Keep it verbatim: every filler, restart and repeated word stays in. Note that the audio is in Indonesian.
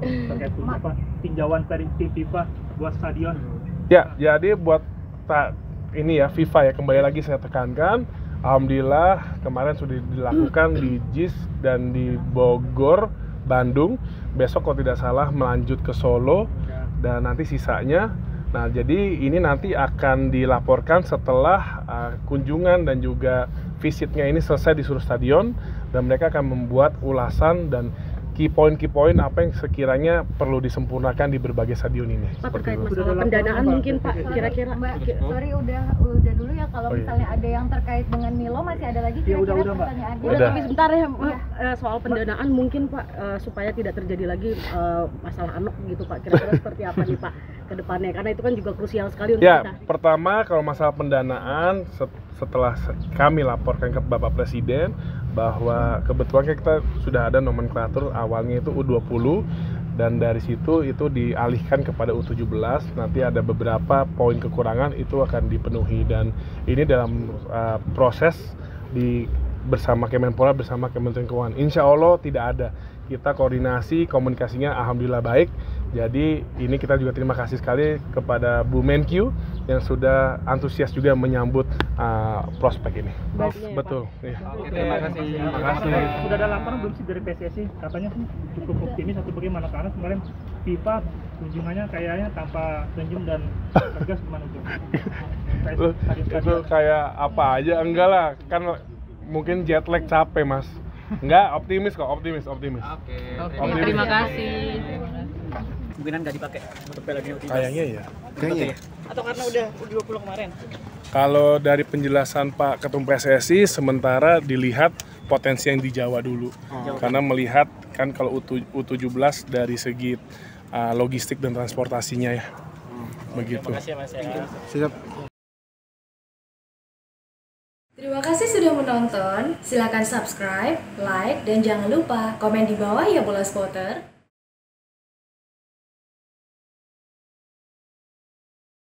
terkait apa tinjauan dari tim FIFA buat stadion. Ya, jadi buat tak ini ya FIFA ya, kembali lagi saya tekankan, alhamdulillah kemarin sudah dilakukan di J I S dan di Bogor, Bandung. Besok kalau tidak salah melanjut ke Solo dan nanti sisanya. Nah, jadi ini nanti akan dilaporkan setelah uh, kunjungan dan juga visitnya ini selesai di seluruh stadion, dan mereka akan membuat ulasan dan key point key point apa yang sekiranya perlu disempurnakan di berbagai stadion ini. Pak, terkait itu. masalah pendanaan mungkin Pak, kira-kira Mbak, sorry udah udah dulu ya, kalau Oh, iya. misalnya ada yang terkait dengan Milo masih ada lagi Ya, kira-kira udah, udah, Mbak. pertanyaannya? Udah, Udah. tapi sebentar ya, Mbak. Iya. Eh, soal pendanaan mungkin Pak, eh, supaya tidak terjadi lagi eh, masalah anok gitu Pak. Kira-kira seperti apa nih Pak ke depannya? Karena itu kan juga krusial sekali untuk Ya, kita. pertama kalau masalah pendanaan, setelah kami laporkan ke Bapak Presiden bahwa kebetulan kita sudah ada nomenklatur awalnya itu U dua puluh, dan dari situ itu dialihkan kepada U tujuh belas. Nanti ada beberapa poin kekurangan itu akan dipenuhi, dan ini dalam uh, proses di bersama Kemenpora bersama Kementerian Keuangan. Insya Allah tidak ada. Kita koordinasi, komunikasinya alhamdulillah baik. Jadi ini kita juga terima kasih sekali kepada Bu Menkyu yang sudah antusias juga menyambut uh, prospek ini. Baiknya ya, Betul. Pak. Iya. Oke, terima kasih. Terima kasih. Sudah ada laporan belum sih dari P S S I? Katanya sih cukup optimis atau bagaimana? Karena kemarin FIFA kunjungannya kayaknya tanpa senyum dan tegas gimana tuh? Itu, itu kayak apa aja? Enggak lah, kan mungkin jet lag capek mas. Enggak, optimis kok, optimis, optimis. Oke, Oke, terima terima kasih. Kemungkinan nggak dipakai untuk Piala Dunia U tujuh belas. Kayaknya ya. Kayaknya ya. Atau karena udah U dua puluh kemarin. Kalau dari penjelasan Pak Ketum P S S I, sementara dilihat potensi yang di Jawa dulu. Karena melihat kan kalau U tujuh belas dari segi uh, logistik dan transportasinya ya. Begitu. Terima kasih ya Mas ya. Siap. Terima kasih sudah menonton. Silakan subscribe, like, dan jangan lupa komen di bawah ya Bola Spotter.